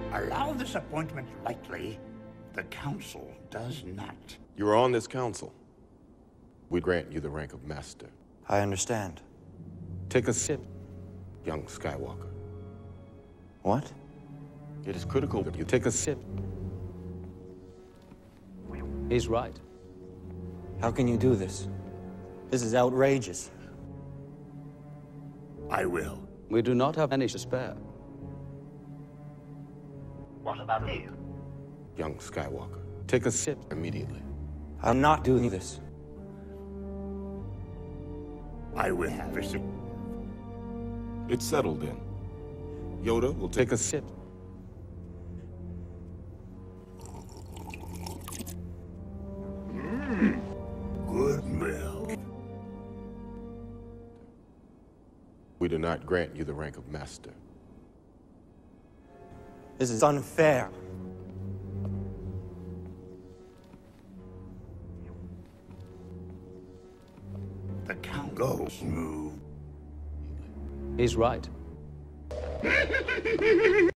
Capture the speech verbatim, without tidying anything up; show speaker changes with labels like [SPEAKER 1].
[SPEAKER 1] allow this appointment lightly. The council does not.
[SPEAKER 2] You are on this council. We grant you the rank of master.
[SPEAKER 3] I understand.
[SPEAKER 2] Take a sip, young Skywalker.
[SPEAKER 3] What?
[SPEAKER 2] It is critical that you take a sip.
[SPEAKER 4] He's right.
[SPEAKER 3] How can you do this? This is outrageous.
[SPEAKER 1] I will.
[SPEAKER 4] We do not have any to spare.
[SPEAKER 1] What about you?
[SPEAKER 2] Young Skywalker, take a sip immediately.
[SPEAKER 3] I'm not doing this.
[SPEAKER 1] I will have a sip.
[SPEAKER 2] It's settled then. Yoda will take a sip.
[SPEAKER 1] Mm, good milk.
[SPEAKER 2] We do not grant you the rank of master.
[SPEAKER 3] This is unfair.
[SPEAKER 1] The count goes move.
[SPEAKER 4] He's right.